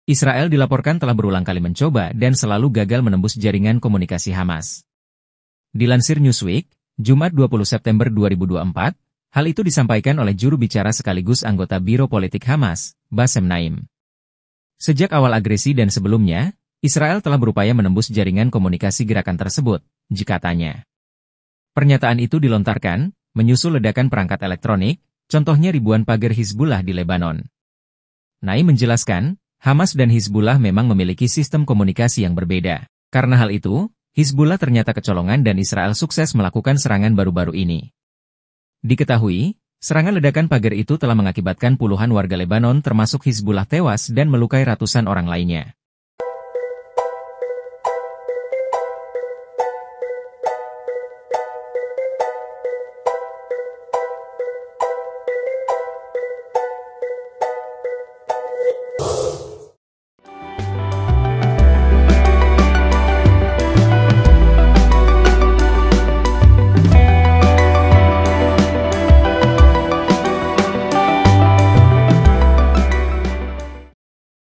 Israel dilaporkan telah berulang kali mencoba dan selalu gagal menembus jaringan komunikasi Hamas. Dilansir Newsweek, Jumat 20 September 2024, hal itu disampaikan oleh juru bicara sekaligus anggota Biro Politik Hamas, Bassem Naim. Sejak awal agresi dan sebelumnya, Israel telah berupaya menembus jaringan komunikasi gerakan tersebut, jika tanya. Pernyataan itu dilontarkan, menyusul ledakan perangkat elektronik, contohnya ribuan pagar Hizbullah di Lebanon. Naim menjelaskan, Hamas dan Hizbullah memang memiliki sistem komunikasi yang berbeda. Karena hal itu, Hizbullah ternyata kecolongan dan Israel sukses melakukan serangan baru-baru ini. Diketahui, serangan ledakan pagar itu telah mengakibatkan puluhan warga Lebanon termasuk Hizbullah tewas dan melukai ratusan orang lainnya.